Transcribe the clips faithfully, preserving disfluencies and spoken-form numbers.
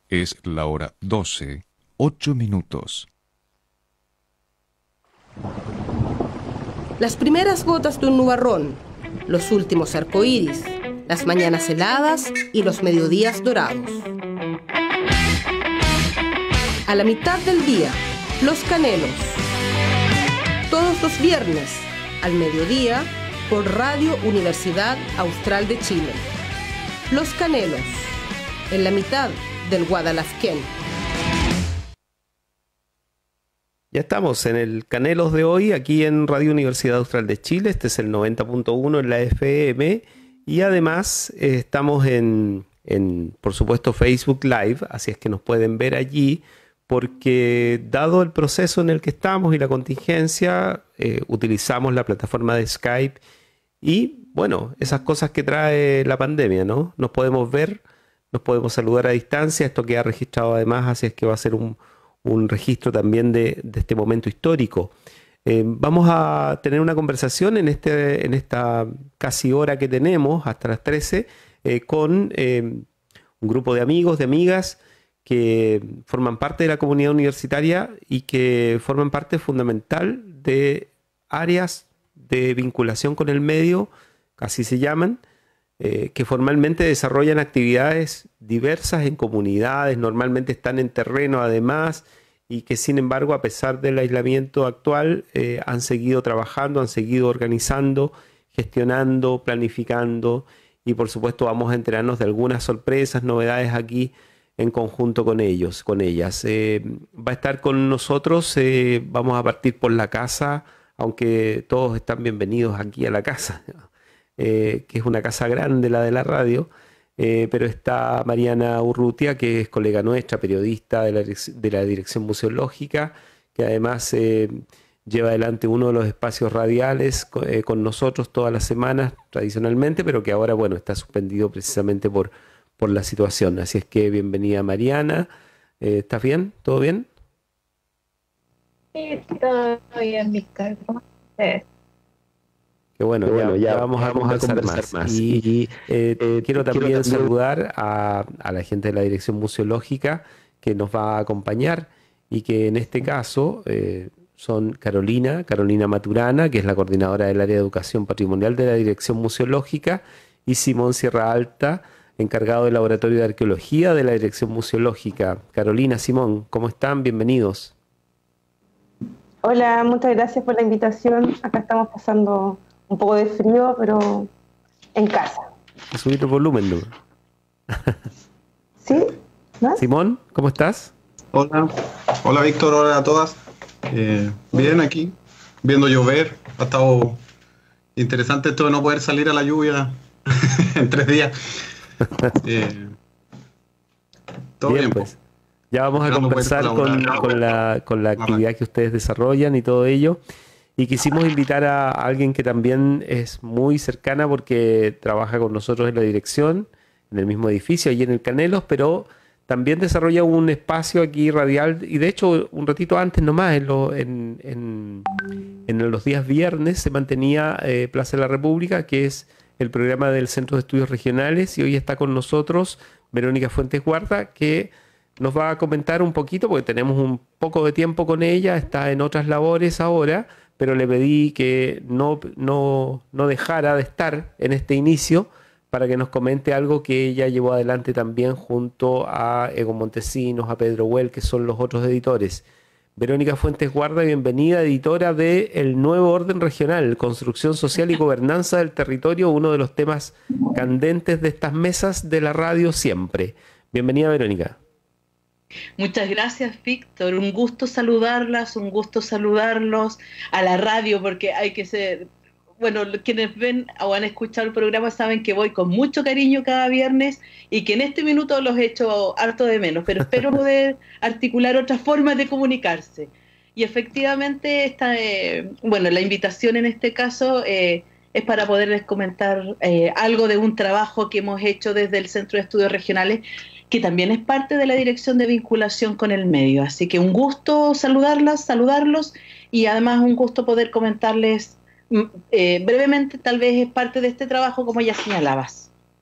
Es la hora doce, ocho minutos. Las primeras gotas de un nubarrón, los últimos arcoíris, las mañanas heladas y los mediodías dorados. A la mitad del día, Los Canelos. Todos los viernes, al mediodía, por Radio Universidad Austral de Chile. Los Canelos, en la mitad del Guadalazquén. Ya estamos en el Canelos de hoy, aquí en Radio Universidad Austral de Chile. Este es el noventa punto uno en la F M. Y además eh, estamos en, en, por supuesto, Facebook Live, así es que nos pueden ver allí, porque dado el proceso en el que estamos y la contingencia, eh, utilizamos la plataforma de Skype y, bueno, esas cosas que trae la pandemia, ¿no? Nos podemos ver, nos podemos saludar a distancia, esto queda registrado además, así es que va a ser un, un registro también de, de este momento histórico. Eh, vamos a tener una conversación en, este, en esta casi hora que tenemos, hasta las trece, eh, con eh, un grupo de amigos, de amigas, que forman parte de la comunidad universitaria y que forman parte fundamental de áreas de vinculación con el medio, así se llaman, eh, que formalmente desarrollan actividades diversas en comunidades, normalmente están en terreno además, y que sin embargo, a pesar del aislamiento actual, eh, han seguido trabajando, han seguido organizando, gestionando, planificando, y por supuesto vamos a enterarnos de algunas sorpresas, novedades aquí en conjunto con ellos, con ellas. Eh, va a estar con nosotros, eh, vamos a partir por la casa, aunque todos están bienvenidos aquí a la casa, eh, que es una casa grande, la de la radio, eh, pero está Mariana Urrutia, que es colega nuestra, periodista de la, de la Dirección Museológica, que además eh, lleva adelante uno de los espacios radiales eh, con nosotros todas las semanas, tradicionalmente, pero que ahora, bueno, está suspendido precisamente por por la situación. Así es que bienvenida Mariana. Eh, ¿Estás bien? ¿Todo bien? Sí, todo bien, Víctor. ¿Cómo estás? Qué bueno, Qué ya, bueno, ya, ya vamos, a vamos a conversar, conversar más. más. Y, Y eh, eh, quiero también quiero también saludar a, a la gente de la Dirección Museológica que nos va a acompañar y que en este caso eh, son Carolina, Carolina Maturana, que es la coordinadora del área de educación patrimonial de la Dirección Museológica, y Simón Sierra Alta, encargado del Laboratorio de Arqueología de la Dirección Museológica. Carolina, Simón, ¿cómo están? Bienvenidos. Hola, muchas gracias por la invitación. Acá estamos pasando un poco de frío, pero en casa. A subir el volumen, ¿no? ¿Sí? ¿Más? Simón, ¿cómo estás? Hola, hola Víctor, hola a todas. Eh, bien aquí, viendo llover. Ha estado interesante esto de no poder salir a la lluvia en tres días. Eh, todo bien, bien, pues. Ya vamos a Esperando conversar poder con, colaborar. con la, con la actividad que ustedes desarrollan y todo ello. Y quisimos invitar a alguien que también es muy cercana porque trabaja con nosotros en la dirección, en el mismo edificio, allí en el Canelos, pero también desarrolla un espacio aquí radial, y de hecho un ratito antes nomás, en, lo, en, en, en los días viernes se mantenía eh, Plaza de la República, que es el programa del Centro de Estudios Regionales, y hoy está con nosotros Verónica Fuentes Guarda, que nos va a comentar un poquito, porque tenemos un poco de tiempo con ella, está en otras labores ahora, pero le pedí que no, no, no dejara de estar en este inicio para que nos comente algo que ella llevó adelante también junto a Ego Montesinos, a Pedro Huel, que son los otros editores. Verónica Fuentes Guarda, bienvenida, editora de El Nuevo Orden Regional, Construcción Social y Gobernanza del Territorio, uno de los temas candentes de estas mesas de la radio siempre. Bienvenida, Verónica. Muchas gracias, Víctor. Un gusto saludarlas, un gusto saludarlos a la radio, porque hay que ser... Bueno, quienes ven o han escuchado el programa saben que voy con mucho cariño cada viernes y que en este minuto los he hecho harto de menos, pero espero poder articular otras formas de comunicarse. Y efectivamente, esta, eh, bueno, la invitación en este caso eh, es para poderles comentar eh, algo de un trabajo que hemos hecho desde el Centro de Estudios Regionales, que también es parte de la Dirección de Vinculación con el Medio. Así que un gusto saludarlas, saludarlos, y además un gusto poder comentarles Eh, brevemente, tal vez es parte de este trabajo, como ya señalabas.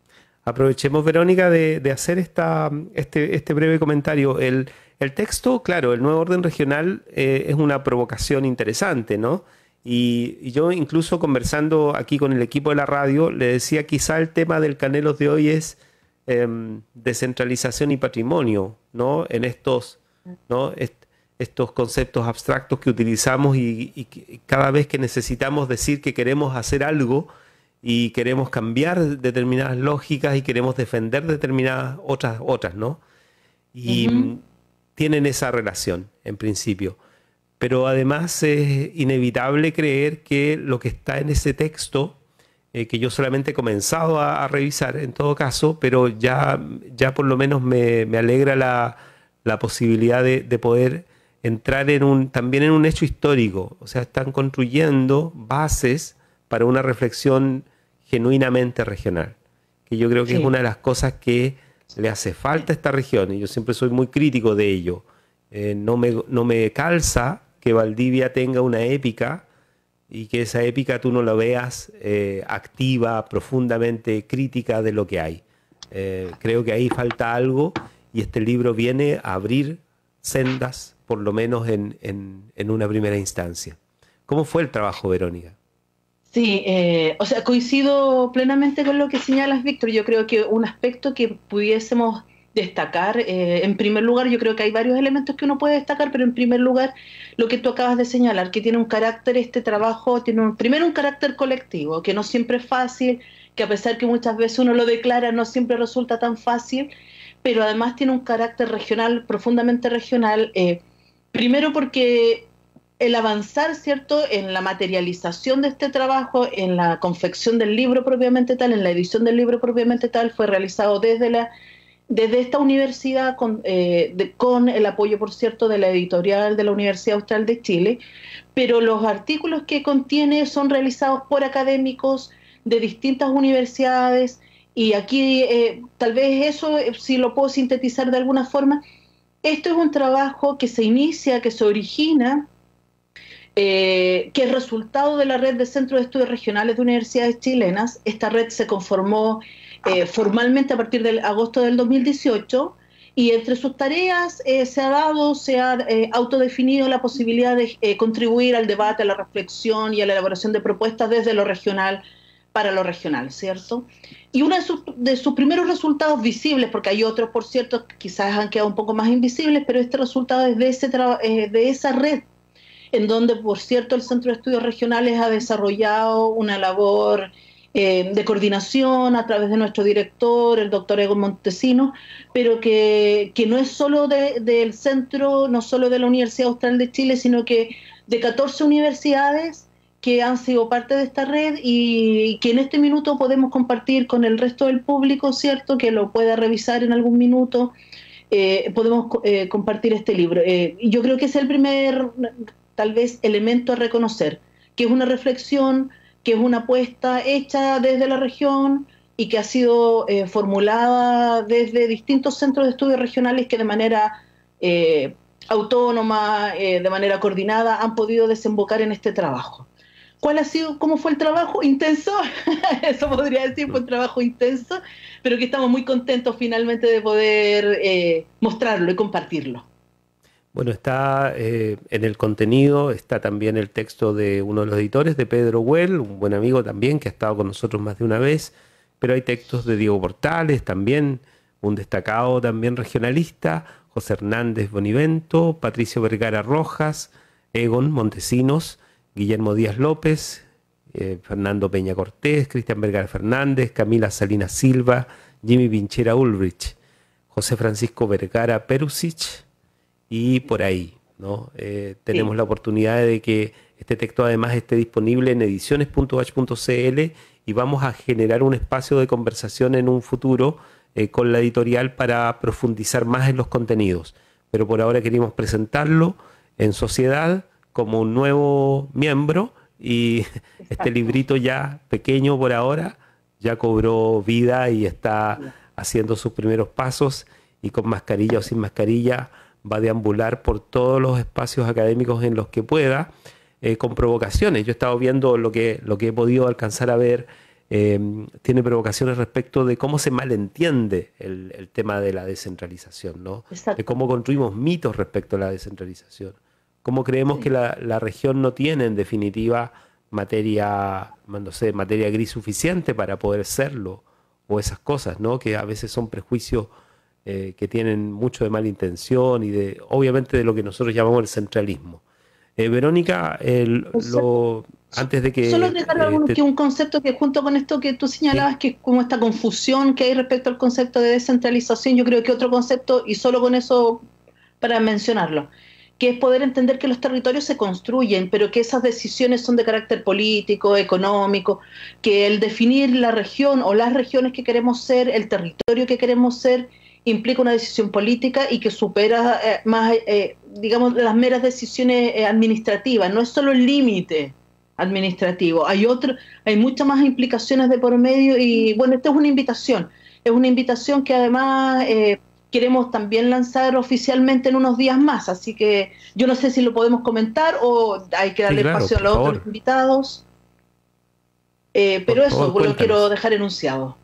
aprovechemos, Verónica, de, de hacer esta, este, este breve comentario. El, el texto, claro, el nuevo orden regional eh, es una provocación interesante, ¿no? Y, y yo incluso conversando aquí con el equipo de la radio, le decía quizá el tema del Canelos de hoy es eh, descentralización y patrimonio, ¿no? En estos, ¿no? Est estos conceptos abstractos que utilizamos y, y que cada vez que necesitamos decir que queremos hacer algo y queremos cambiar determinadas lógicas y queremos defender determinadas otras, otras, ¿no? Y uh-huh. tienen esa relación, en principio. Pero además es inevitable creer que lo que está en ese texto, eh, que yo solamente he comenzado a, a revisar en todo caso, pero ya, ya por lo menos me, me alegra la, la posibilidad de, de poder entrar en un, también en un hecho histórico. O sea, están construyendo bases para una reflexión genuinamente regional, que yo creo que sí. es una de las cosas que le hace falta a esta región, y yo siempre soy muy crítico de ello. Eh, no me, no me calza que Valdivia tenga una épica y que esa épica tú no la veas eh, activa, profundamente crítica de lo que hay. Eh, creo que ahí falta algo y este libro viene a abrir sendas, por lo menos en, en, en una primera instancia. ¿Cómo fue el trabajo, Verónica? Sí, eh, o sea, coincido plenamente con lo que señalas, Víctor. Yo creo que un aspecto que pudiésemos destacar, eh, en primer lugar, yo creo que hay varios elementos que uno puede destacar, pero en primer lugar, lo que tú acabas de señalar, que tiene un carácter, este trabajo tiene un, primero un carácter colectivo, que no siempre es fácil, que a pesar que muchas veces uno lo declara, no siempre resulta tan fácil, pero además tiene un carácter regional, profundamente regional, eh, primero porque el avanzar, ¿cierto?, en la materialización de este trabajo, en la confección del libro propiamente tal, en la edición del libro propiamente tal, fue realizado desde la desde esta universidad, con, eh, de, con el apoyo, por cierto, de la editorial de la Universidad Austral de Chile, pero los artículos que contiene son realizados por académicos de distintas universidades, y aquí eh, tal vez eso, eh, si lo puedo sintetizar de alguna forma, esto es un trabajo que se inicia, que se origina, Eh, que es resultado de la red de centros de estudios regionales de universidades chilenas. Esta red se conformó eh, formalmente a partir de agosto del dos mil dieciocho, y entre sus tareas eh, se ha dado, se ha eh, autodefinido la posibilidad de eh, contribuir al debate, a la reflexión y a la elaboración de propuestas desde lo regional para lo regional, ¿cierto? Y uno de sus, de sus primeros resultados visibles, porque hay otros, por cierto, que quizás han quedado un poco más invisibles, pero este resultado es de, ese eh, de esa red, en donde, por cierto, el Centro de Estudios Regionales ha desarrollado una labor eh, de coordinación a través de nuestro director, el doctor Egon Montesinos, pero que, que no es solo de, del centro, no solo de la Universidad Austral de Chile, sino que de catorce universidades que han sido parte de esta red y que en este minuto podemos compartir con el resto del público, ¿cierto?, que lo pueda revisar en algún minuto, eh, podemos eh, compartir este libro. Eh, y yo creo que es el primer, tal vez, elemento a reconocer, que es una reflexión, que es una apuesta hecha desde la región y que ha sido eh, formulada desde distintos centros de estudios regionales que de manera eh, autónoma, eh, de manera coordinada, han podido desembocar en este trabajo. ¿Cuál ha sido, cómo fue el trabajo? Intenso, eso podría decir, fue un trabajo intenso, pero que estamos muy contentos finalmente de poder eh, mostrarlo y compartirlo. Bueno, está eh, en el contenido, está también el texto de uno de los editores, de Pedro Well, un buen amigo también, que ha estado con nosotros más de una vez, pero hay textos de Diego Portales, también un destacado también regionalista, José Hernández Bonivento, Patricio Vergara Rojas, Egon Montesinos, Guillermo Díaz López, eh, Fernando Peña Cortés, Cristian Vergara Fernández, Camila Salinas Silva, Jimmy Pinchera Ulrich, José Francisco Vergara Perusic, y por ahí, ¿no? Eh, tenemos sí. la oportunidad de que este texto además esté disponible en ediciones punto bach punto c l y vamos a generar un espacio de conversación en un futuro eh, con la editorial para profundizar más en los contenidos. Pero por ahora queríamos presentarlo en sociedad como un nuevo miembro y Exacto. este librito ya pequeño por ahora ya cobró vida y está haciendo sus primeros pasos y con mascarilla o sin mascarilla va a deambular por todos los espacios académicos en los que pueda, eh, con provocaciones. Yo he estado viendo lo que, lo que he podido alcanzar a ver eh, tiene provocaciones respecto de cómo se malentiende el, el tema de la descentralización, ¿no? De cómo construimos mitos respecto a la descentralización. Cómo creemos sí. que la, la región no tiene, en definitiva, materia, no sé, materia gris suficiente para poder serlo, o esas cosas, ¿no? Que a veces son prejuicios eh, que tienen mucho de mala intención y de, obviamente, de lo que nosotros llamamos el centralismo. Eh, Verónica, el, lo, antes de que... Solo agregar eh, te... que un concepto que junto con esto que tú señalabas, ¿sí? que es como esta confusión que hay respecto al concepto de descentralización, yo creo que otro concepto, y solo con eso para mencionarlo, que es poder entender que los territorios se construyen, pero que esas decisiones son de carácter político, económico, que el definir la región o las regiones que queremos ser, el territorio que queremos ser, implica una decisión política y que supera eh, más, eh, digamos, las meras decisiones eh, administrativas. No es solo el límite administrativo, hay otro, hay muchas más implicaciones de por medio y, bueno, esta es una invitación, es una invitación que además... Eh, queremos también lanzar oficialmente en unos días más, así que yo no sé si lo podemos comentar o hay que darle sí, claro, espacio a los favor. otros invitados, eh, pero por eso favor, lo quiero dejar enunciado.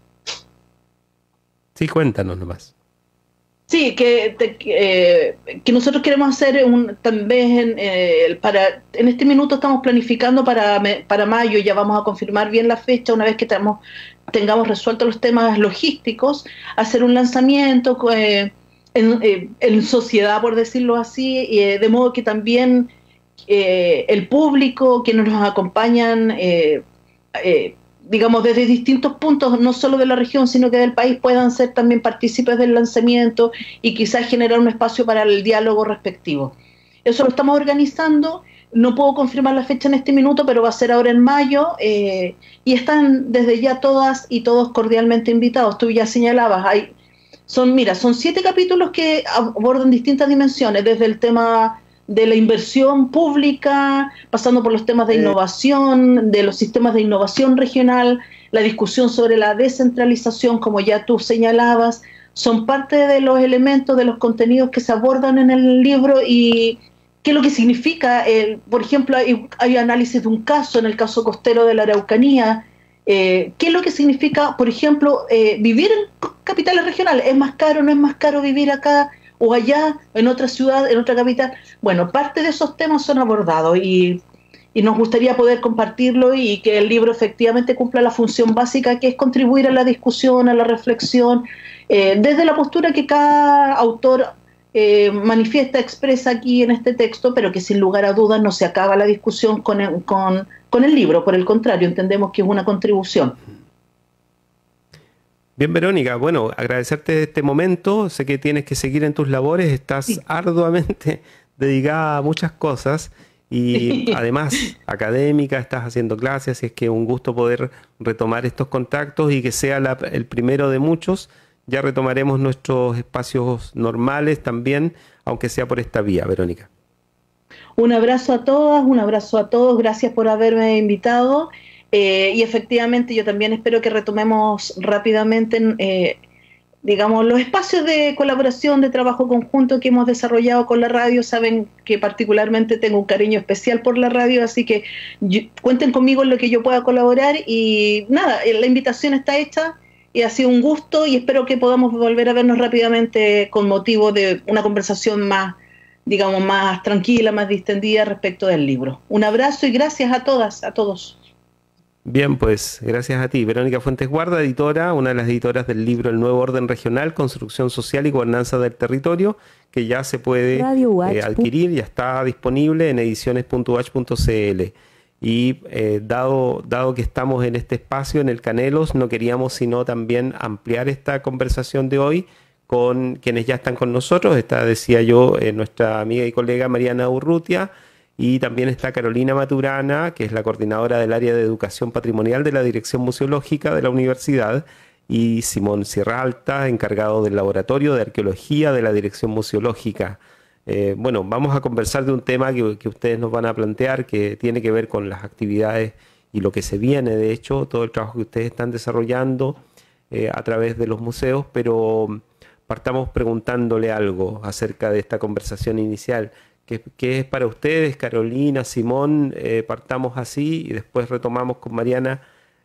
Sí, cuéntanos nomás. Sí, que, te, eh, que nosotros queremos hacer un, también eh, para, en este minuto estamos planificando para, para mayo, ya vamos a confirmar bien la fecha una vez que tengamos, tengamos resueltos los temas logísticos, hacer un lanzamiento eh, en, eh, en sociedad, por decirlo así, eh, de modo que también eh, el público, quienes nos acompañan, eh, eh, digamos, desde distintos puntos, no solo de la región, sino que del país, puedan ser también partícipes del lanzamiento y quizás generar un espacio para el diálogo respectivo. Eso lo estamos organizando, no puedo confirmar la fecha en este minuto, pero va a ser ahora en mayo, eh, y están desde ya todas y todos cordialmente invitados. Tú ya señalabas, hay, son, mira, son siete capítulos que abordan distintas dimensiones, desde el tema de la inversión pública, pasando por los temas de innovación, de los sistemas de innovación regional, la discusión sobre la descentralización, como ya tú señalabas, son parte de los elementos, de los contenidos que se abordan en el libro y qué es lo que significa, el, por ejemplo, hay, hay análisis de un caso, en el caso costero de la Araucanía, eh, qué es lo que significa, por ejemplo, eh, vivir en capitales regionales, ¿es más caro o no es más caro vivir acá o allá, en otra ciudad, en otra capital? Bueno, parte de esos temas son abordados y, y nos gustaría poder compartirlo y que el libro efectivamente cumpla la función básica, que es contribuir a la discusión, a la reflexión, eh, desde la postura que cada autor eh, manifiesta, expresa aquí en este texto, pero que sin lugar a dudas no se acaba la discusión con el, con, con el libro, por el contrario, entendemos que es una contribución. Bien, Verónica, bueno, agradecerte este momento, sé que tienes que seguir en tus labores, estás sí. arduamente dedicada a muchas cosas y además académica, estás haciendo clases, así es que un gusto poder retomar estos contactos y que sea la, el primero de muchos. Ya retomaremos nuestros espacios normales también, aunque sea por esta vía, Verónica. Un abrazo a todas, un abrazo a todos, gracias por haberme invitado. Eh, y efectivamente yo también espero que retomemos rápidamente, eh, digamos, los espacios de colaboración, de trabajo conjunto que hemos desarrollado con la radio. Saben que particularmente tengo un cariño especial por la radio, así que yo, cuenten conmigo en lo que yo pueda colaborar y nada, la invitación está hecha y ha sido un gusto y espero que podamos volver a vernos rápidamente con motivo de una conversación más, digamos, más tranquila, más distendida respecto del libro. Un abrazo y gracias a todas, a todos. Bien, pues gracias a ti. Verónica Fuentes Guarda, editora, una de las editoras del libro El Nuevo Orden Regional, Construcción Social y Gobernanza del Territorio, que ya se puede eh, adquirir, ya está disponible en ediciones punto u a c h punto c l. Y eh, dado, dado que estamos en este espacio, en el Canelos, no queríamos sino también ampliar esta conversación de hoy con quienes ya están con nosotros. Está, decía yo, eh, nuestra amiga y colega Mariana Urrutia, y también está Carolina Maturana, que es la coordinadora del área de educación patrimonial de la Dirección Museológica de la Universidad, y Simón Sierra Alta, encargado del Laboratorio de Arqueología de la Dirección Museológica. Eh, bueno, vamos a conversar de un tema que, que ustedes nos van a plantear, que tiene que ver con las actividades y lo que se viene, de hecho, todo el trabajo que ustedes están desarrollando eh, a través de los museos, pero partamos preguntándole algo acerca de esta conversación inicial. ¿Qué, qué es para ustedes, Carolina, Simón? Eh, partamos así y después retomamos con Mariana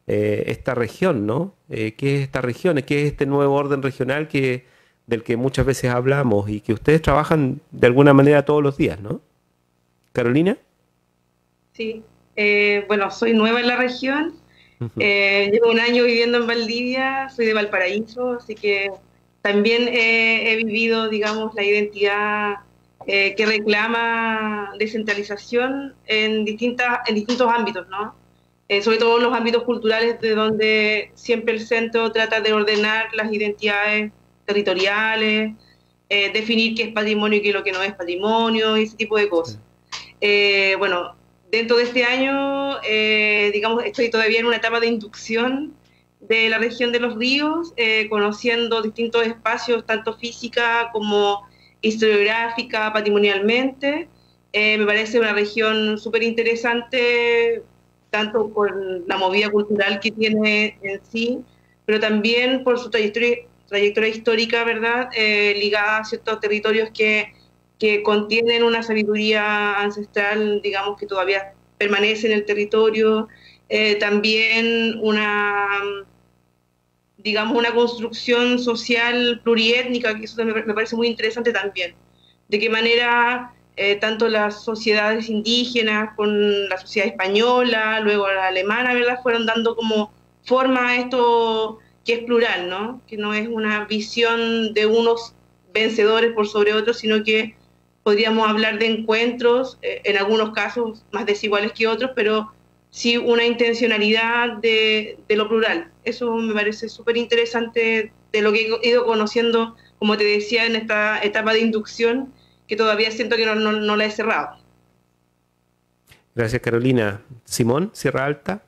eh, esta región, ¿no? Eh, ¿Qué es esta región? ¿Qué es este nuevo orden regional que, del que muchas veces hablamos y que ustedes trabajan de alguna manera todos los días, ¿no? Carolina. Sí, eh, bueno, soy nueva en la región, Uh-huh. eh, llevo un año viviendo en Valdivia, soy de Valparaíso, así que también eh, he vivido, digamos, la identidad eh, que reclama descentralización en, distintas, en distintos ámbitos, ¿no? Eh, sobre todo en los ámbitos culturales, de donde siempre el centro trata de ordenar las identidades territoriales, eh, definir qué es patrimonio y qué es lo que no es patrimonio, y ese tipo de cosas. Eh, bueno, dentro de este año, eh, digamos, estoy todavía en una etapa de inducción de la región de los ríos, eh, conociendo distintos espacios, tanto física como historiográfica, patrimonialmente. Eh, me parece una región súper interesante, tanto por la movida cultural que tiene en sí, pero también por su trayectoria, trayectoria histórica, ¿verdad?, eh, ligada a ciertos territorios que que contienen una sabiduría ancestral, digamos, que todavía permanece en el territorio, eh, también una, digamos, una construcción social pluriétnica, que eso me, me parece muy interesante también, de qué manera eh, tanto las sociedades indígenas con la sociedad española, luego la alemana, ¿verdad?, fueron dando como forma a esto que es plural, ¿no?, que no es una visión de unos vencedores por sobre otros, sino que podríamos hablar de encuentros, eh, en algunos casos más desiguales que otros, pero sí una intencionalidad de, de lo plural. Eso me parece súper interesante de lo que he ido conociendo, como te decía, en esta etapa de inducción, que todavía siento que no, no, no la he cerrado. Gracias, Carolina. Simón, Sierra Alta.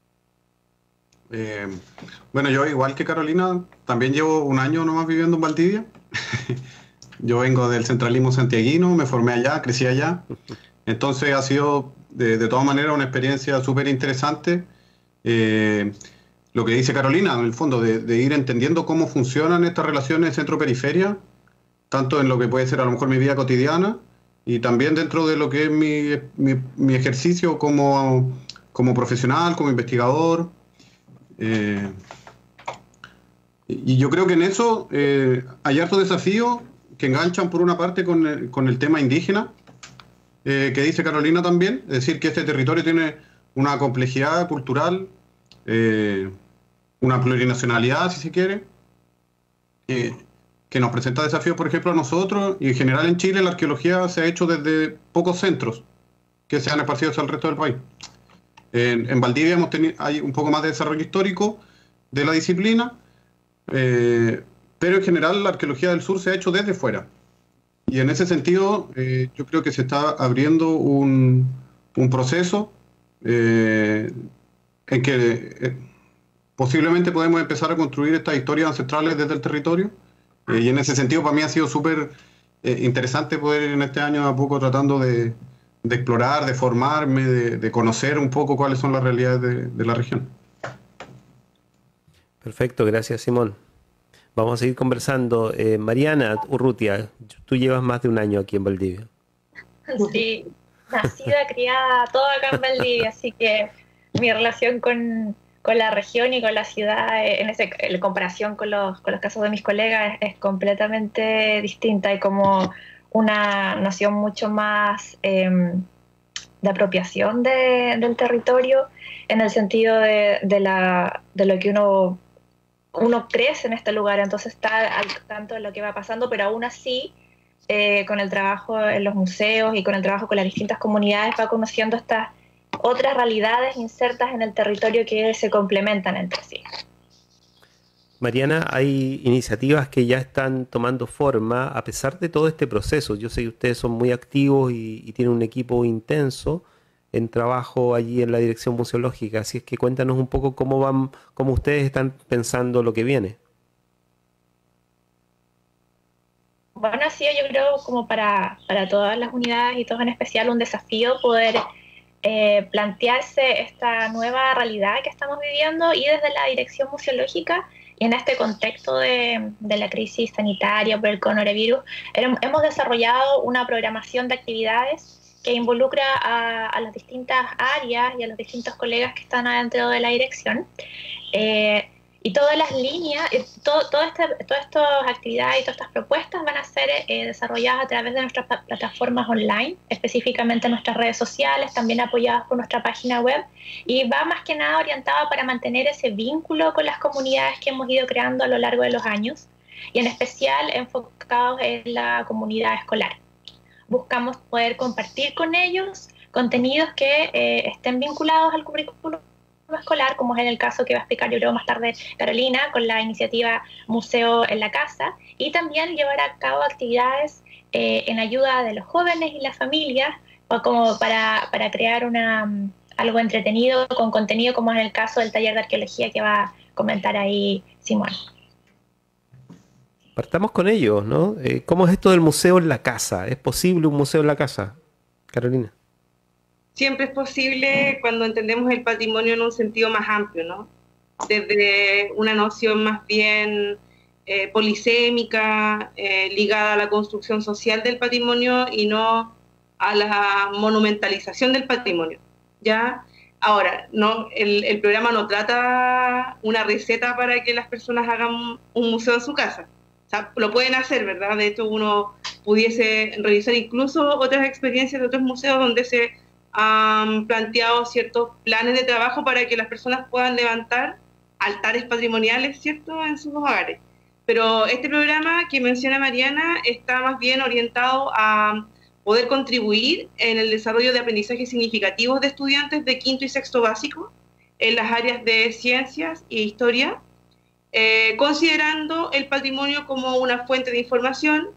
Eh, bueno, yo igual que Carolina, también llevo un año nomás viviendo en Valdivia. Yo vengo del centralismo santiaguino, me formé allá, crecí allá. Entonces ha sido de, de todas maneras una experiencia súper interesante. Eh, lo que dice Carolina, en el fondo, de, de ir entendiendo cómo funcionan estas relaciones centro-periferia, tanto en lo que puede ser a lo mejor mi vida cotidiana y también dentro de lo que es mi, mi, mi ejercicio como, como profesional, como investigador. Eh, y yo creo que en eso eh, hay harto desafío que enganchan por una parte con el, con el tema indígena, eh, que dice Carolina también, es decir, que este territorio tiene una complejidad cultural, eh, una plurinacionalidad, si se quiere, eh, que nos presenta desafíos, por ejemplo, a nosotros, y en general en Chile la arqueología se ha hecho desde pocos centros que se han esparcido hacia el resto del país. En, en Valdivia hemos tenido, hay un poco más de desarrollo histórico de la disciplina, eh, pero en general la arqueología del sur se ha hecho desde fuera. Y en ese sentido, eh, yo creo que se está abriendo un, un proceso eh, en que eh, posiblemente podemos empezar a construir estas historias ancestrales desde el territorio. Eh, y en ese sentido, para mí ha sido súper eh, interesante poder en este año a poco tratando de, de explorar, de formarme, de, de conocer un poco cuáles son las realidades de, de la región. Perfecto, gracias, Simón. Vamos a seguir conversando. Eh, Mariana Urrutia, tú llevas más de un año aquí en Valdivia. Sí, nacida, criada, toda acá en Valdivia, así que mi relación con, con la región y con la ciudad, en, ese, en comparación con los, con los casos de mis colegas, es, es completamente distinta. Hay como una noción mucho más eh, de apropiación de, del territorio, en el sentido de, de, la, de lo que uno... uno crece en este lugar, entonces está al tanto de lo que va pasando, pero aún así, eh, con el trabajo en los museos y con el trabajo con las distintas comunidades, va conociendo estas otras realidades insertas en el territorio que se complementan entre sí. Mariana, hay iniciativas que ya están tomando forma a pesar de todo este proceso. Yo sé que ustedes son muy activos y, y tienen un equipo intenso en trabajo allí en la dirección museológica, así es que cuéntanos un poco cómo van, cómo ustedes están pensando lo que viene. Bueno, ha sido, yo creo, como para, para todas las unidades y todos en especial, un desafío poder eh, plantearse esta nueva realidad que estamos viviendo, y desde la dirección museológica y en este contexto de, de la crisis sanitaria por el coronavirus, hemos desarrollado una programación de actividades que involucra a, a las distintas áreas y a los distintos colegas que están adentro de la dirección. Eh, y todas las líneas, eh, todo, todo este, todas estas actividades y todas estas propuestas van a ser eh, desarrolladas a través de nuestras plataformas online, específicamente nuestras redes sociales, también apoyadas por nuestra página web, y va más que nada orientada para mantener ese vínculo con las comunidades que hemos ido creando a lo largo de los años, y en especial enfocados en la comunidad escolar. Buscamos poder compartir con ellos contenidos que eh, estén vinculados al currículo escolar, como es en el caso que va a explicar yo creo más tarde Carolina, con la iniciativa Museo en la Casa, y también llevar a cabo actividades eh, en ayuda de los jóvenes y las familias, o como para, para crear una, algo entretenido con contenido, como es el caso del taller de arqueología que va a comentar ahí Simón. Partamos con ello, ¿no? Eh, ¿Cómo es esto del museo en la casa? ¿Es posible un museo en la casa, Carolina? Siempre es posible cuando entendemos el patrimonio en un sentido más amplio, ¿no? Desde una noción más bien eh, polisémica, eh, ligada a la construcción social del patrimonio y no a la monumentalización del patrimonio, ¿ya? Ahora, no, el, el programa no trata una receta para que las personas hagan un museo en su casa. O sea, lo pueden hacer, ¿verdad? De hecho, uno pudiese revisar incluso otras experiencias de otros museos donde se han planteado ciertos planes de trabajo para que las personas puedan levantar altares patrimoniales, ¿cierto?, en sus hogares. Pero este programa que menciona Mariana está más bien orientado a poder contribuir en el desarrollo de aprendizajes significativos de estudiantes de quinto y sexto básico en las áreas de ciencias e historia, eh, considerando el patrimonio como una fuente de información,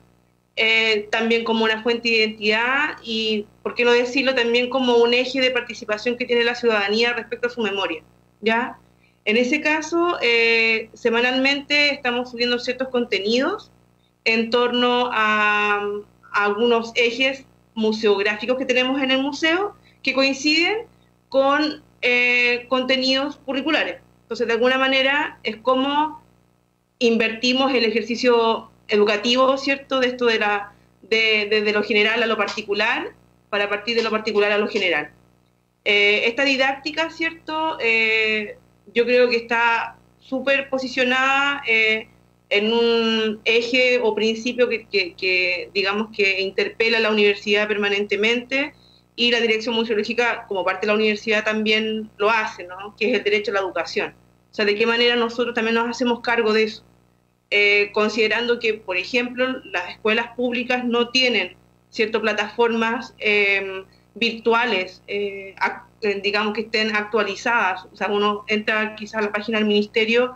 Eh, también como una fuente de identidad y, por qué no decirlo, también como un eje de participación que tiene la ciudadanía respecto a su memoria, ¿ya? En ese caso, eh, semanalmente estamos subiendo ciertos contenidos en torno a, a algunos ejes museográficos que tenemos en el museo que coinciden con eh, contenidos curriculares. Entonces, de alguna manera, es como invertimos el ejercicio educativo, ¿cierto?, de esto de, la, de, de, de lo general a lo particular, para partir de lo particular a lo general. Eh, esta didáctica, ¿cierto?, eh, yo creo que está súper posicionada eh, en un eje o principio que, que, que, digamos, que interpela a la universidad permanentemente, y la dirección museológica, como parte de la universidad, también lo hace, ¿no?, que es el derecho a la educación. O sea, de qué manera nosotros también nos hacemos cargo de eso. Eh, considerando que, por ejemplo, las escuelas públicas no tienen ciertas plataformas eh, virtuales, eh, digamos, que estén actualizadas. O sea, uno entra quizás a la página del ministerio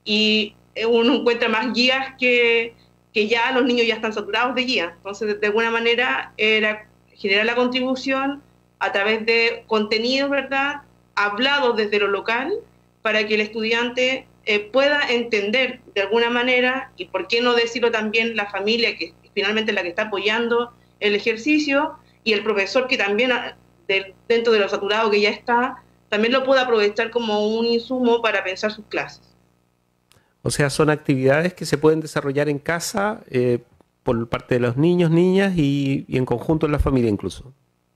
y uno encuentra más guías que, que ya los niños ya están saturados de guías. Entonces, de alguna manera, era generar la contribución a través de contenidos, ¿verdad?, hablados desde lo local, para que el estudiante Eh, pueda entender de alguna manera, y por qué no decirlo también la familia, que finalmente es la que está apoyando el ejercicio, y el profesor que también, de, dentro de lo saturado que ya está, también lo pueda aprovechar como un insumo para pensar sus clases. O sea, son actividades que se pueden desarrollar en casa eh, por parte de los niños, niñas y, y en conjunto en la familia incluso.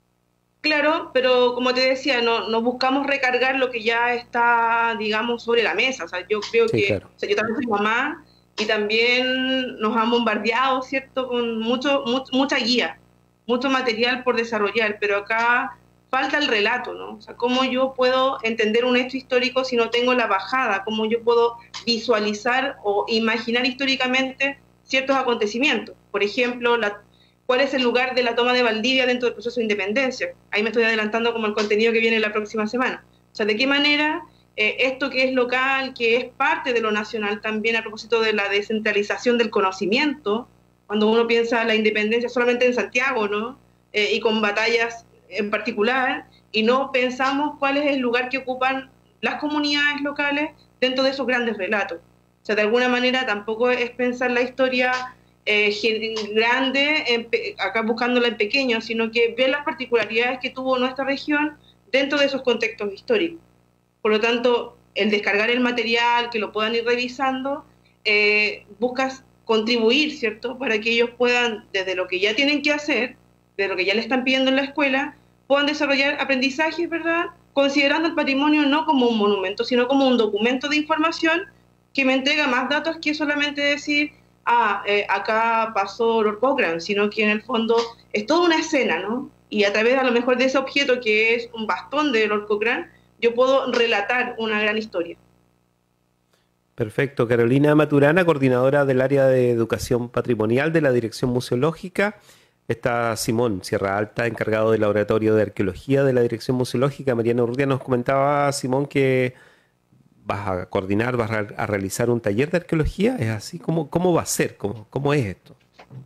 Claro, pero como te decía, no, no buscamos recargar lo que ya está, digamos, sobre la mesa. O sea, yo creo Sí, que, claro. o sea, yo también soy mamá y también nos han bombardeado, ¿cierto?, con mucho, mucho, mucha guía, mucho material por desarrollar, pero acá falta el relato, ¿no? O sea, cómo yo puedo entender un hecho histórico si no tengo la bajada, cómo yo puedo visualizar o imaginar históricamente ciertos acontecimientos. Por ejemplo, la ¿cuál es el lugar de la toma de Valdivia dentro del proceso de independencia? Ahí me estoy adelantando como el contenido que viene la próxima semana. O sea, ¿de qué manera eh, esto que es local, que es parte de lo nacional también, a propósito de la descentralización del conocimiento, cuando uno piensa la independencia solamente en Santiago, ¿no?, eh, y con batallas en particular, y no pensamos cuál es el lugar que ocupan las comunidades locales dentro de esos grandes relatos? O sea, de alguna manera tampoco es pensar la historia Eh, grande, en, acá buscándola en pequeño, sino que ver las particularidades que tuvo nuestra región dentro de esos contextos históricos. Por lo tanto, el descargar el material, que lo puedan ir revisando, eh, buscas contribuir, ¿cierto?, para que ellos puedan, desde lo que ya tienen que hacer, de lo que ya le están pidiendo en la escuela, puedan desarrollar aprendizajes, ¿verdad?, considerando el patrimonio no como un monumento, sino como un documento de información que me entrega más datos que solamente decir, ah, eh, acá pasó Lord Cochrane, sino que en el fondo es toda una escena, ¿no? Y a través a lo mejor de ese objeto que es un bastón de Lord Cochrane, yo puedo relatar una gran historia. Perfecto. Carolina Maturana, coordinadora del área de educación patrimonial de la Dirección Museológica. Está Simón Sierra Alta, encargado del laboratorio de arqueología de la Dirección Museológica. Mariana Urrutia, nos comentaba, Simón, que vas a coordinar, vas a, a realizar un taller de arqueología. ¿Es así? ¿Cómo, cómo va a ser? ¿Cómo, cómo es esto?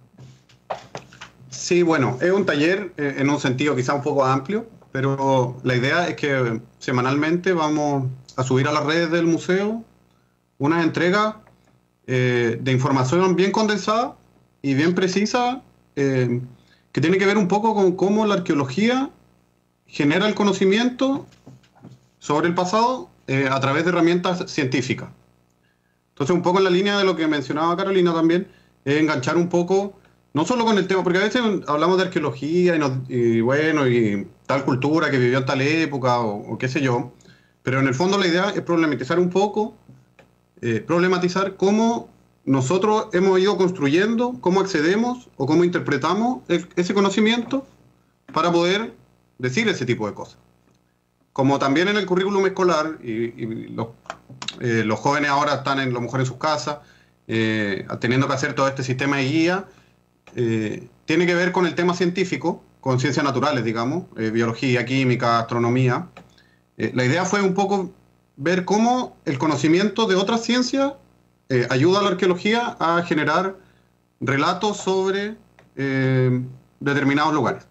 Sí, bueno, es un taller eh, en un sentido quizá un poco amplio, pero la idea es que semanalmente vamos a subir a las redes del museo una entrega eh, de información bien condensada y bien precisa, eh, que tiene que ver un poco con cómo la arqueología genera el conocimiento sobre el pasado eh, a través de herramientas científicas. Entonces, un poco en la línea de lo que mencionaba Carolina también, es enganchar un poco, no solo con el tema, porque a veces hablamos de arqueología y, nos, y bueno, y tal cultura que vivió en tal época o, o qué sé yo, pero en el fondo la idea es problematizar un poco, eh, problematizar cómo nosotros hemos ido construyendo, cómo accedemos o cómo interpretamos el, ese conocimiento para poder decir ese tipo de cosas. Como también en el currículum escolar, y, y los, eh, los jóvenes ahora están en, a lo mejor en sus casas, eh, teniendo que hacer todo este sistema de guía, eh, tiene que ver con el tema científico, con ciencias naturales, digamos, eh, biología, química, astronomía. Eh, la idea fue un poco ver cómo el conocimiento de otras ciencias eh, ayuda a la arqueología a generar relatos sobre eh, determinados lugares.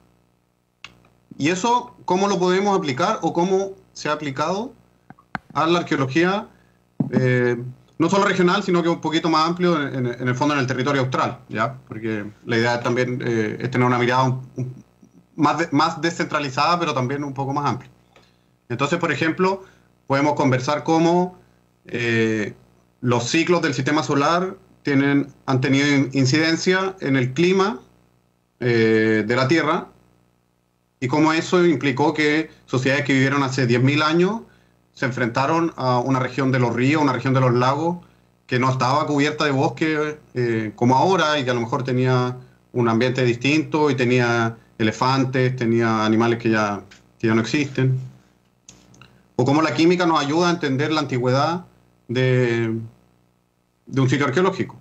Y eso, ¿cómo lo podemos aplicar o cómo se ha aplicado a la arqueología, eh, no solo regional, sino que un poquito más amplio en, en el fondo en el territorio austral, ¿ya? Porque la idea también eh, es tener una mirada un, un, más, de, más descentralizada, pero también un poco más amplia. Entonces, por ejemplo, podemos conversar cómo eh, los ciclos del sistema solar tienen, han tenido incidencia en el clima eh, de la Tierra, y cómo eso implicó que sociedades que vivieron hace diez mil años se enfrentaron a una región de los ríos, una región de los lagos, que no estaba cubierta de bosque eh, como ahora, y que a lo mejor tenía un ambiente distinto, y tenía elefantes, tenía animales que ya, que ya no existen. O cómo la química nos ayuda a entender la antigüedad de, de un sitio arqueológico.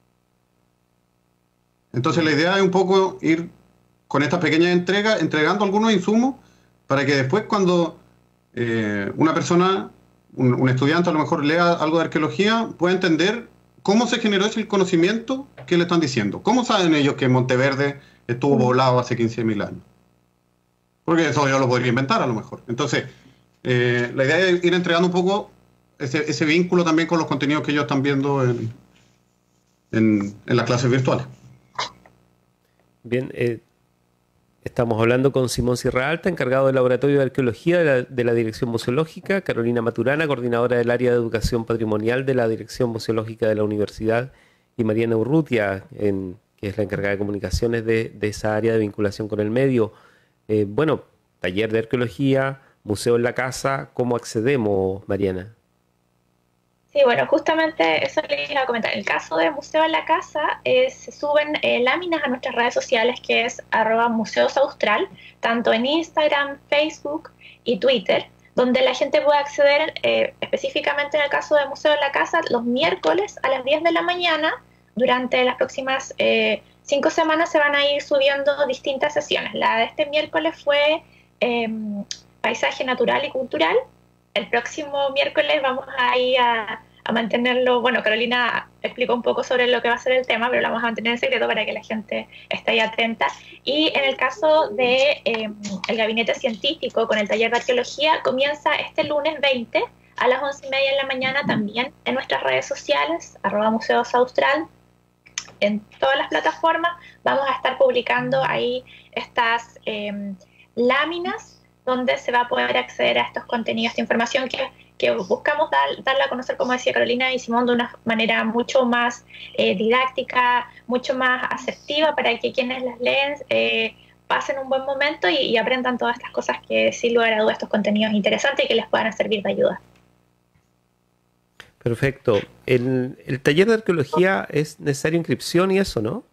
Entonces la idea es un poco ir con estas pequeñas entregas, entregando algunos insumos para que después cuando eh, una persona, un, un estudiante a lo mejor lea algo de arqueología, pueda entender cómo se generó ese conocimiento que le están diciendo. ¿Cómo saben ellos que Monteverde estuvo poblado hace quince mil años? Porque eso yo lo podría inventar a lo mejor. Entonces, eh, la idea es ir entregando un poco ese, ese vínculo también con los contenidos que ellos están viendo en, en, en las clases virtuales. Bien, eh, estamos hablando con Simón Sierra Alta, encargado del Laboratorio de Arqueología de la, de la Dirección Museológica, Carolina Maturana, coordinadora del área de Educación Patrimonial de la Dirección Museológica de la Universidad, y Mariana Urrutia, en, que es la encargada de comunicaciones de, de esa área de vinculación con el medio. Eh, bueno, taller de arqueología, museo en la casa, ¿cómo accedemos, Mariana? Sí, bueno, justamente eso les iba a comentar. En el caso de Museo en la Casa, eh, se suben eh, láminas a nuestras redes sociales, que es arroba museosaustral, tanto en Instagram, Facebook y Twitter, donde la gente puede acceder eh, específicamente en el caso de Museo en la Casa los miércoles a las diez de la mañana. Durante las próximas eh, cinco semanas se van a ir subiendo distintas sesiones. La de este miércoles fue eh, Paisaje Natural y Cultural. El próximo miércoles vamos a ir a, a mantenerlo, bueno, Carolina explicó un poco sobre lo que va a ser el tema, pero lo vamos a mantener en secreto para que la gente esté ahí atenta. Y en el caso de eh, el gabinete científico con el taller de arqueología, comienza este lunes veinte a las once y media de la mañana, también en nuestras redes sociales, arroba Museos Austral, en todas las plataformas. Vamos a estar publicando ahí estas eh, láminas donde se va a poder acceder a estos contenidos de información que, que buscamos dar, darla a conocer, como decía Carolina y Simón, de una manera mucho más eh, didáctica, mucho más asertiva, para que quienes las leen eh, pasen un buen momento y, y aprendan todas estas cosas que sin lugar a dudas estos contenidos interesantes y que les puedan servir de ayuda. Perfecto. ¿El, el taller de arqueología es necesario inscripción y eso, no?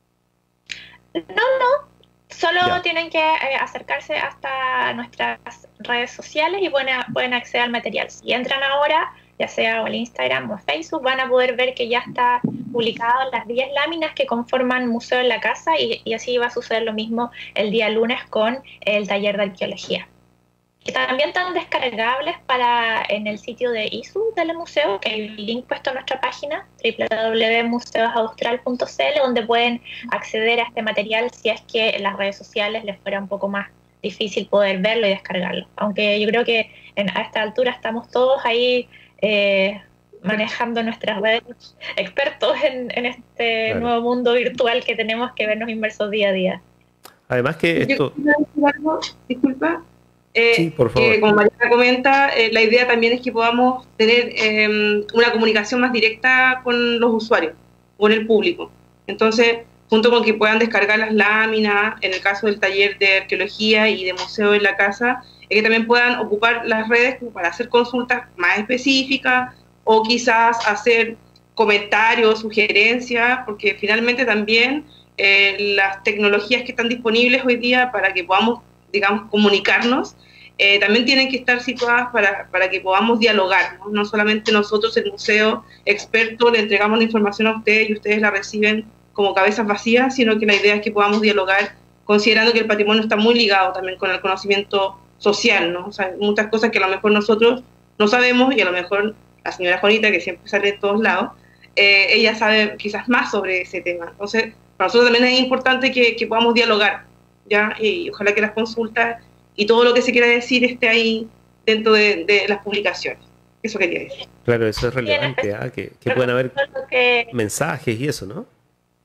No, no. Solo Ya. tienen que eh, acercarse hasta nuestras redes sociales y pueden, pueden acceder al material. Si entran ahora, ya sea al Instagram o Facebook, van a poder ver que ya está publicado las diez láminas que conforman Museo en la Casa y, y así va a suceder lo mismo el día lunes con el taller de arqueología. Y también están descargables para en el sitio de I S U del museo, que hay un link puesto en nuestra página doble u doble u doble u punto museos austral punto c l, donde pueden acceder a este material si es que en las redes sociales les fuera un poco más difícil poder verlo y descargarlo. Aunque yo creo que en, a esta altura estamos todos ahí eh, manejando nuestras redes, expertos en, en este Claro. nuevo mundo virtual que tenemos que vernos inmersos día a día. Además que Yo esto... quiero decir algo, disculpa. Eh, Sí, por favor. que como Mariana comenta, eh, la idea también es que podamos tener eh, una comunicación más directa con los usuarios, con el público. Entonces, junto con que puedan descargar las láminas, en el caso del taller de arqueología y de museo en la casa, es que también puedan ocupar las redes como para hacer consultas más específicas o quizás hacer comentarios, sugerencias, porque finalmente también eh, las tecnologías que están disponibles hoy día para que podamos, digamos, comunicarnos, eh, también tienen que estar situadas para, para que podamos dialogar, ¿no? No solamente nosotros, el museo experto, le entregamos la información a ustedes y ustedes la reciben como cabezas vacías, sino que la idea es que podamos dialogar considerando que el patrimonio está muy ligado también con el conocimiento social, ¿no? O sea, hay muchas cosas que a lo mejor nosotros no sabemos y a lo mejor la señora Juanita, que siempre sale de todos lados, eh, ella sabe quizás más sobre ese tema. Entonces, para nosotros también es importante que, que podamos dialogar, ¿ya? Y ojalá que las consultas y todo lo que se quiera decir esté ahí dentro de, de las publicaciones. Eso quería decir. Claro, eso es relevante, ¿ah? que, que pueden haber Lo que- mensajes y eso, ¿no?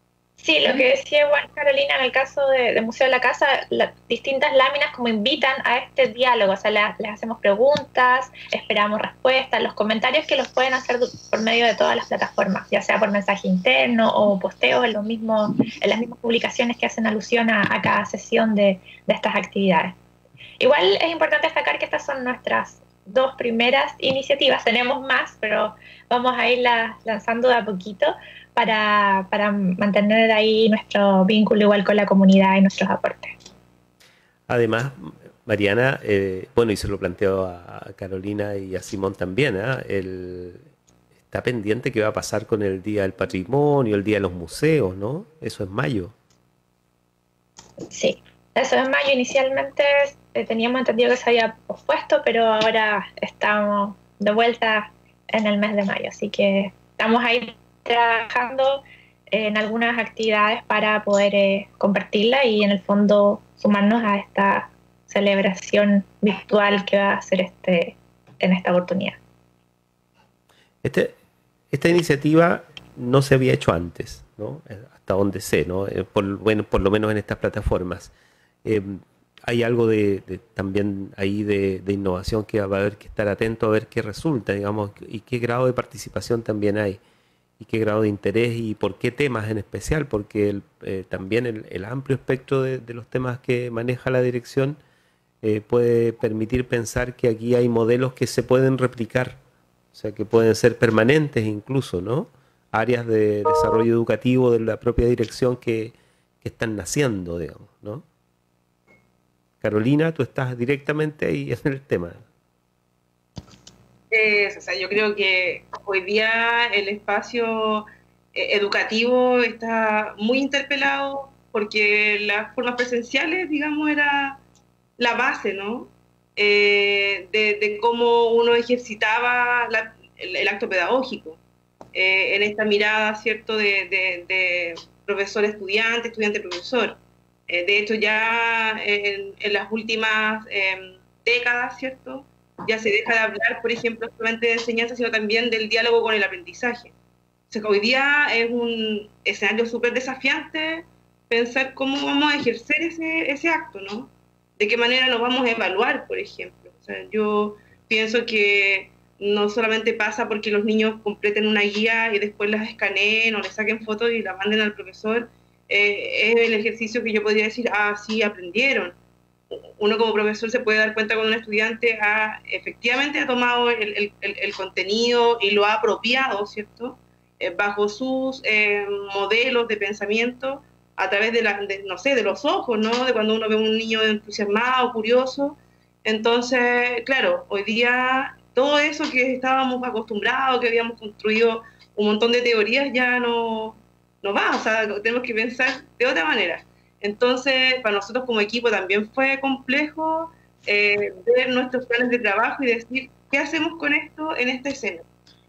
Sí, lo que decía igual Carolina en el caso de, de Museo de la Casa, las distintas láminas como invitan a este diálogo, o sea, le- les hacemos preguntas, esperamos respuestas, los comentarios que los pueden hacer por medio de todas las plataformas, ya sea por mensaje interno o posteos en, los mismos, en las mismas publicaciones que hacen alusión a, a cada sesión de, de estas actividades. Igual es importante destacar que estas son nuestras dos primeras iniciativas, tenemos más, pero vamos a irlas lanzando de a poquito para, para mantener ahí nuestro vínculo igual con la comunidad y nuestros aportes. Además, Mariana, eh, bueno, y se lo planteo a Carolina y a Simón también, ¿ah? El, está pendiente qué va a pasar con el Día del Patrimonio, el Día de los Museos, ¿no? Eso es mayo. Sí, eso en mayo inicialmente eh, teníamos entendido que se había pospuesto, pero ahora estamos de vuelta en el mes de mayo, así que estamos ahí trabajando en algunas actividades para poder eh, compartirla y en el fondo sumarnos a esta celebración virtual que va a hacer este en esta oportunidad. Este, esta iniciativa no se había hecho antes, ¿no? Hasta donde sé, ¿no? Eh, Por, bueno, por lo menos en estas plataformas. Eh, hay algo de, de también ahí de, de innovación que va a haber que estar atento a ver qué resulta, digamos, y qué grado de participación también hay, y qué grado de interés y por qué temas en especial, porque el, eh, también el, el amplio espectro de, de los temas que maneja la dirección eh, puede permitir pensar que aquí hay modelos que se pueden replicar, o sea, que pueden ser permanentes incluso, ¿no? Áreas de desarrollo educativo de la propia dirección que, que están naciendo, digamos, ¿no? Carolina, tú estás directamente ahí en el tema. Eh, o sea, yo creo que hoy día el espacio eh, educativo está muy interpelado porque las formas presenciales, digamos, era la base, ¿no? Eh, de, de cómo uno ejercitaba la, el, el acto pedagógico, eh, en esta mirada, ¿cierto?, de, de, de profesor-estudiante, estudiante-profesor. Eh, de hecho, ya en, en las últimas eh, décadas, ¿cierto?, ya se deja de hablar, por ejemplo, solamente de enseñanza, sino también del diálogo con el aprendizaje. O sea, que hoy día es un escenario súper desafiante pensar cómo vamos a ejercer ese, ese acto, ¿no? De qué manera lo vamos a evaluar, por ejemplo. O sea, yo pienso que no solamente pasa porque los niños completen una guía y después las escaneen o le saquen fotos y la manden al profesor, eh, es el ejercicio que yo podría decir, ah, sí, aprendieron. Uno como profesor se puede dar cuenta cuando un estudiante ha, efectivamente ha tomado el, el, el contenido y lo ha apropiado, ¿cierto? Eh, bajo sus eh, modelos de pensamiento, a través de, la, de, no sé, de los ojos, ¿no? De cuando uno ve a un niño entusiasmado, curioso. Entonces, claro, hoy día todo eso que estábamos acostumbrados, que habíamos construido un montón de teorías, ya no, no va, o sea, tenemos que pensar de otra manera. Entonces, para nosotros como equipo también fue complejo eh, ver nuestros planes de trabajo y decir, ¿qué hacemos con esto en esta escena?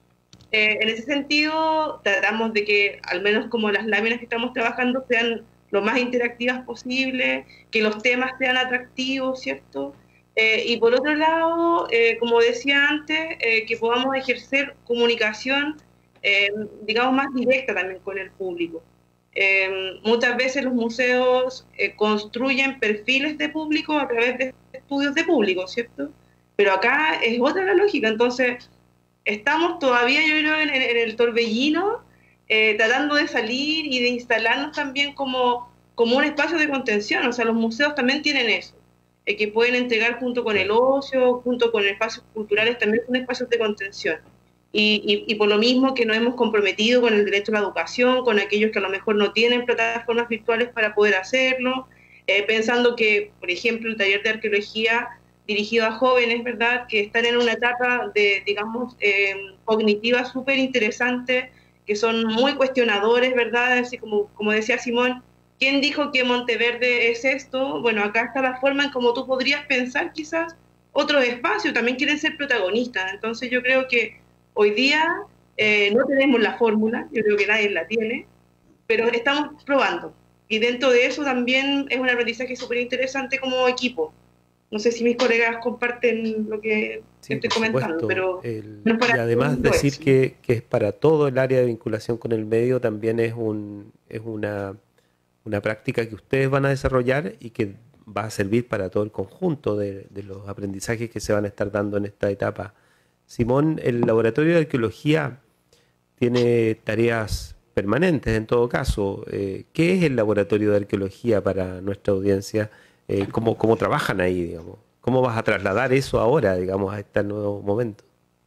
Eh, en ese sentido, tratamos de que, al menos como las láminas que estamos trabajando, sean lo más interactivas posible, que los temas sean atractivos, ¿cierto? Eh, y por otro lado, eh, como decía antes, eh, que podamos ejercer comunicación, eh, digamos, más directa también con el público. Eh, muchas veces los museos eh, construyen perfiles de público a través de estudios de público, ¿cierto? Pero acá es otra la lógica, entonces estamos todavía, yo creo, en, en el torbellino, eh, tratando de salir y de instalarnos también como, como un espacio de contención, o sea, los museos también tienen eso, eh, que pueden entregar junto con el ocio, junto con espacios culturales, también son espacios de contención. Y, y, y por lo mismo que nos hemos comprometido con el derecho a la educación, con aquellos que a lo mejor no tienen plataformas virtuales para poder hacerlo, eh, pensando que, por ejemplo, el taller de arqueología dirigido a jóvenes, ¿verdad?, que están en una etapa de, digamos, eh, cognitiva súper interesante, que son muy cuestionadores, ¿verdad?, así como, como decía Simón, ¿quién dijo que Monteverde es esto? Bueno, acá está la forma en cómo tú podrías pensar quizás otros espacios, también quieren ser protagonistas, entonces yo creo que hoy día eh, no tenemos la fórmula, yo creo que nadie la tiene, pero estamos probando. Y dentro de eso también es un aprendizaje súper interesante como equipo. No sé si mis colegas comparten lo que sí, estoy comentando, supuesto. pero... El, no y además decir que, que es para todo el área de vinculación con el medio, también es, un, es una, una práctica que ustedes van a desarrollar y que va a servir para todo el conjunto de, de los aprendizajes que se van a estar dando en esta etapa. Simón, el Laboratorio de Arqueología tiene tareas permanentes en todo caso. Eh, ¿Qué es el Laboratorio de Arqueología para nuestra audiencia? Eh, ¿cómo, ¿Cómo trabajan ahí, digamos? ¿Cómo vas a trasladar eso ahora, digamos, a este nuevo momento?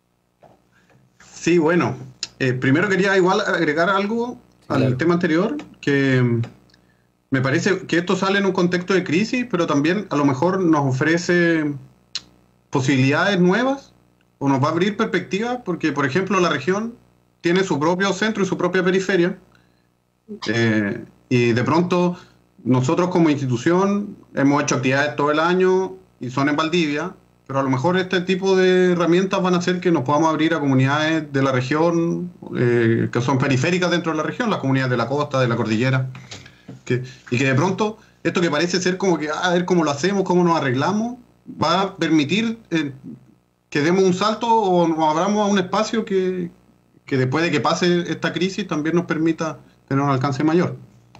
Sí, bueno, eh, primero quería igual agregar algo sí, al claro. tema anterior, que me parece que esto sale en un contexto de crisis, pero también a lo mejor nos ofrece posibilidades nuevas, o nos va a abrir perspectivas, porque, por ejemplo, la región tiene su propio centro y su propia periferia, eh, y de pronto nosotros como institución hemos hecho actividades todo el año y son en Valdivia, pero a lo mejor este tipo de herramientas van a hacer que nos podamos abrir a comunidades de la región, eh, que son periféricas dentro de la región, las comunidades de la costa, de la cordillera, que, y que de pronto esto que parece ser como que, ah, a ver cómo lo hacemos, cómo nos arreglamos, va a permitir... Eh, que demos un salto o nos abramos a un espacio que, que después de que pase esta crisis también nos permita tener un alcance mayor.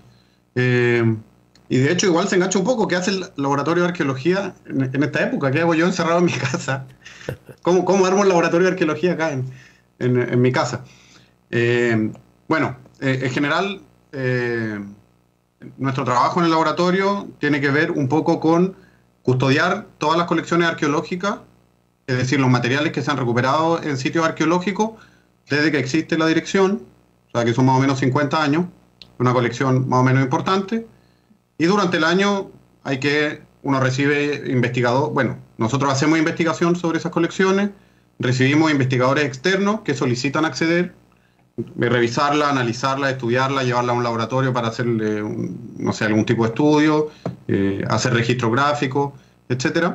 Eh, y de hecho igual se engancha un poco, ¿qué hace el Laboratorio de Arqueología en, en esta época? ¿Qué hago yo encerrado en mi casa? ¿Cómo, cómo armo el Laboratorio de Arqueología acá en, en, en mi casa? Eh, bueno, eh, en general eh, nuestro trabajo en el laboratorio tiene que ver un poco con custodiar todas las colecciones arqueológicas, es decir, los materiales que se han recuperado en sitios arqueológicos desde que existe la dirección, o sea que son más o menos cincuenta años, una colección más o menos importante, y durante el año hay que, uno recibe investigador, bueno, nosotros hacemos investigación sobre esas colecciones, recibimos investigadores externos que solicitan acceder, revisarla, analizarla, estudiarla, llevarla a un laboratorio para hacerle, un, no sé, algún tipo de estudio, eh, hacer registro gráfico, etcétera.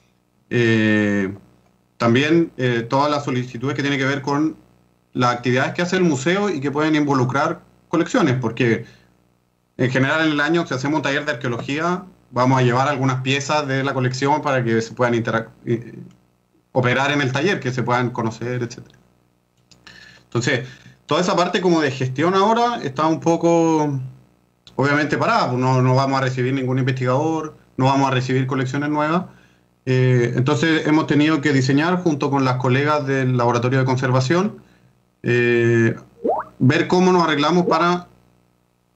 Eh, También eh, todas las solicitudes que tienen que ver con las actividades que hace el museo y que pueden involucrar colecciones, porque en general en el año, si hacemos un taller de arqueología, vamos a llevar algunas piezas de la colección para que se puedan eh, operar en el taller, que se puedan conocer, etcétera. Entonces, toda esa parte como de gestión ahora está un poco, obviamente, parada. No, no vamos a recibir ningún investigador, no vamos a recibir colecciones nuevas. Eh, entonces hemos tenido que diseñar junto con las colegas del Laboratorio de Conservación, eh, ver cómo nos arreglamos para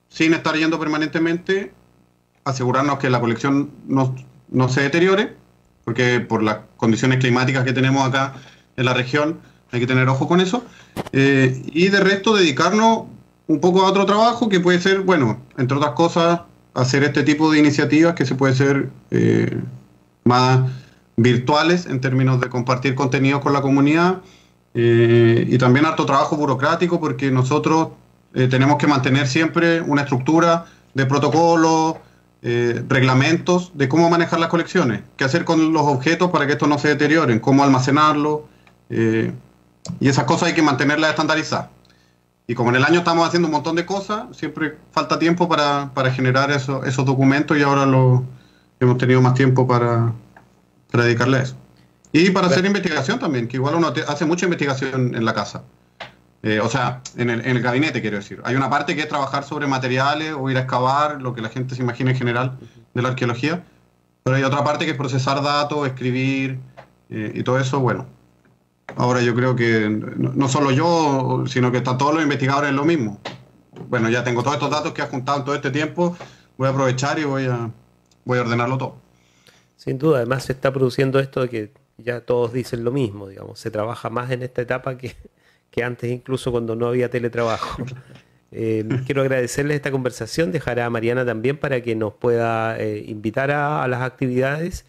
sin estar yendo permanentemente, asegurarnos que la colección no, no se deteriore, porque por las condiciones climáticas que tenemos acá en la región hay que tener ojo con eso, eh, y de resto dedicarnos un poco a otro trabajo que puede ser, bueno, entre otras cosas, hacer este tipo de iniciativas que se puede ser eh, más virtuales en términos de compartir contenidos con la comunidad, eh, y también harto trabajo burocrático, porque nosotros eh, tenemos que mantener siempre una estructura de protocolos, eh, reglamentos de cómo manejar las colecciones, qué hacer con los objetos para que estos no se deterioren, cómo almacenarlos, eh, y esas cosas hay que mantenerlas estandarizadas. Y como en el año estamos haciendo un montón de cosas, siempre falta tiempo para, para generar eso, esos documentos, y ahora lo, hemos tenido más tiempo para, para dedicarle a eso. Y para hacer investigación también, que igual uno te, hace mucha investigación en la casa. Eh, o sea, en el, en el gabinete, quiero decir. Hay una parte que es trabajar sobre materiales o ir a excavar, lo que la gente se imagina en general de la arqueología. Pero hay otra parte que es procesar datos, escribir, eh, y todo eso, bueno. Ahora yo creo que no, no solo yo, sino que están todos los investigadores en lo mismo. Bueno, ya tengo todos estos datos que he juntado en todo este tiempo, voy a aprovechar y voy a, voy a ordenarlo todo. Sin duda, además se está produciendo esto de que ya todos dicen lo mismo, digamos, se trabaja más en esta etapa que, que antes, incluso cuando no había teletrabajo. Eh, quiero agradecerles esta conversación, dejar a Mariana también para que nos pueda eh, invitar a, a las actividades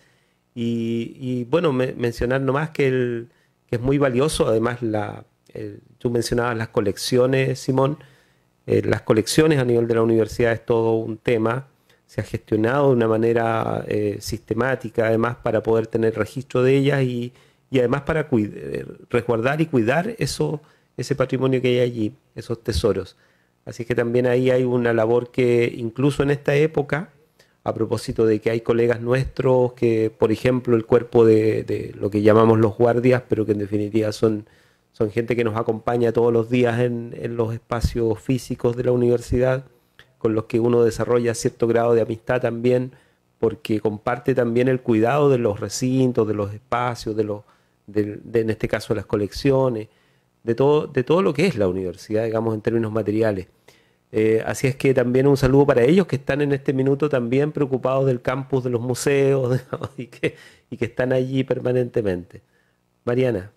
y, y bueno, me, mencionar nomás que el que es muy valioso, además la, el, tú mencionabas las colecciones, Simón, eh, las colecciones a nivel de la universidad es todo un tema, se ha gestionado de una manera eh, sistemática, además para poder tener registro de ellas y, y además para resguardar y cuidar eso, ese patrimonio que hay allí, esos tesoros. Así que también ahí hay una labor que incluso en esta época, a propósito de que hay colegas nuestros que, por ejemplo, el cuerpo de, de lo que llamamos los guardias, pero que en definitiva son, son gente que nos acompaña todos los días en, en los espacios físicos de la universidad, con los que uno desarrolla cierto grado de amistad también, porque comparte también el cuidado de los recintos, de los espacios, de los, de, de, en este caso las colecciones, de todo, de todo lo que es la universidad, digamos, en términos materiales. Eh, así es que también un saludo para ellos que están en este minuto también preocupados del campus de los museos, digamos, y, que, y que están allí permanentemente. Mariana.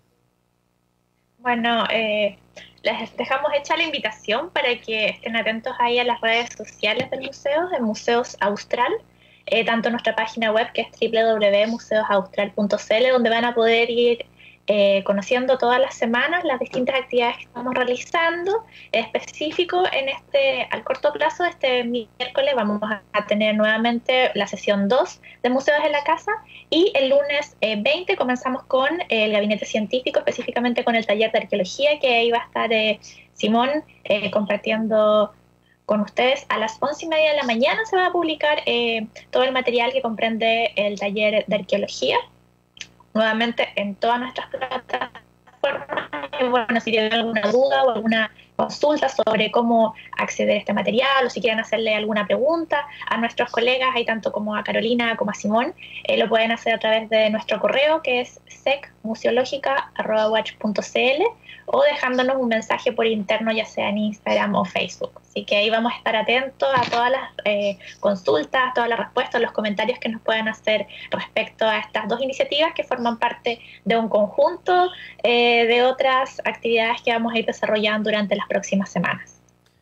Bueno, eh, les dejamos hecha la invitación para que estén atentos ahí a las redes sociales del museo, de Museos Austral, eh, tanto en nuestra página web que es doble u doble u doble u punto museos austral punto c l, donde van a poder ir Eh, conociendo todas las semanas las distintas actividades que estamos realizando. En específico, en este, al corto plazo, este miércoles vamos a tener nuevamente la sesión dos de Museos en la Casa, y el lunes eh, veinte comenzamos con el gabinete científico, específicamente con el taller de arqueología, que ahí va a estar eh, Simón eh, compartiendo con ustedes. A las once y media de la mañana se va a publicar eh, todo el material que comprende el taller de arqueología, nuevamente en todas nuestras plataformas. Y bueno, si tienen alguna duda o alguna consulta sobre cómo acceder a este material, o si quieren hacerle alguna pregunta a nuestros colegas, ahí tanto como a Carolina como a Simón, eh, lo pueden hacer a través de nuestro correo, que es secmuseologica arroba watch punto c l, o dejándonos un mensaje por interno, ya sea en Instagram o Facebook. Así que ahí vamos a estar atentos a todas las eh, consultas, todas las respuestas, los comentarios que nos puedan hacer respecto a estas dos iniciativas que forman parte de un conjunto eh, de otras actividades que vamos a ir desarrollando durante las próximas semanas.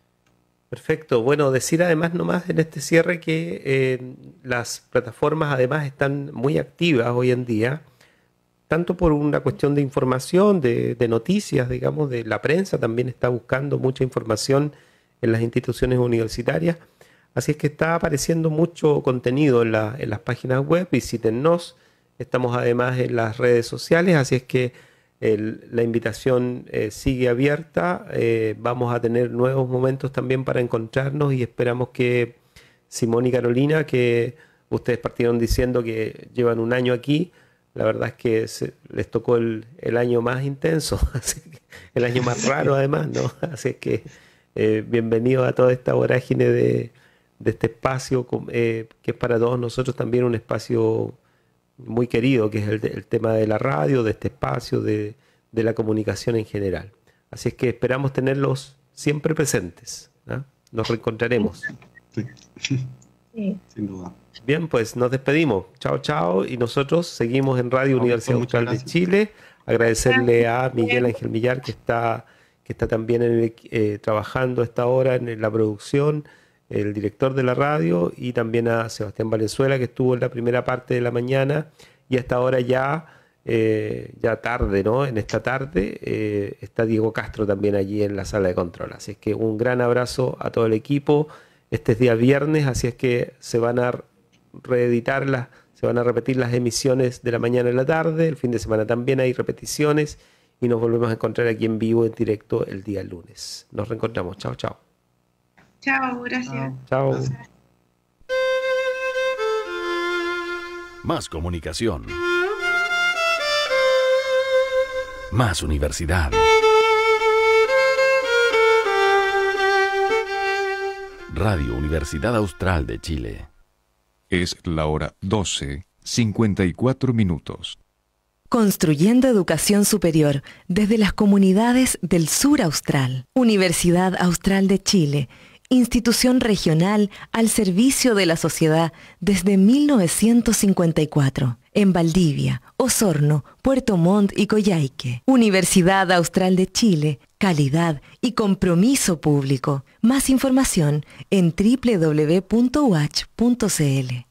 Perfecto. Bueno, decir además nomás en este cierre que eh, las plataformas además están muy activas hoy en día, tanto por una cuestión de información, de, de noticias, digamos, de la prensa también está buscando mucha información en las instituciones universitarias, así es que está apareciendo mucho contenido en, la, en las páginas web. Visítennos, estamos además en las redes sociales, así es que el, la invitación eh, sigue abierta, eh, vamos a tener nuevos momentos también para encontrarnos y esperamos que Simón y Carolina, que ustedes partieron diciendo que llevan un año aquí, la verdad es que se, les tocó el, el año más intenso, así que, el año más raro además, ¿no? Así es que eh, bienvenidos a toda esta vorágine de, de este espacio eh, que es para todos nosotros también un espacio muy querido, que es el, el tema de la radio, de este espacio, de, de la comunicación en general. Así es que esperamos tenerlos siempre presentes, ¿no? nos reencontraremos. Sí. Sí. Sin duda. Bien, pues nos despedimos. Chao, chao. Y nosotros seguimos en Radio No, Universidad pues, muchas Austral de gracias. Chile. Agradecerle a Miguel Ángel Millar, que está, que está también en el- eh, trabajando a esta hora en la producción, el director de la radio, y también a Sebastián Valenzuela, que estuvo en la primera parte de la mañana, y hasta ahora ya, eh, ya tarde, ¿no? En esta tarde eh, está Diego Castro también allí en la sala de control. Así es que un gran abrazo a todo el equipo. Este es día viernes, así es que se van a reeditar las, se van a repetir las emisiones de la mañana y la tarde. El fin de semana también hay repeticiones y nos volvemos a encontrar aquí en vivo, en directo, el día lunes. Nos reencontramos. Chao, chao. Chao, gracias. Chao. Más comunicación. Más universidad. Radio Universidad Austral de Chile. Es la hora doce, cincuenta y cuatro minutos. Construyendo educación superior desde las comunidades del sur austral. Universidad Austral de Chile, institución regional al servicio de la sociedad desde mil novecientos cincuenta y cuatro. En Valdivia, Osorno, Puerto Montt y Coyhaique. Universidad Austral de Chile, calidad y compromiso público. Más información en doble u doble u doble u punto u a c h punto c l.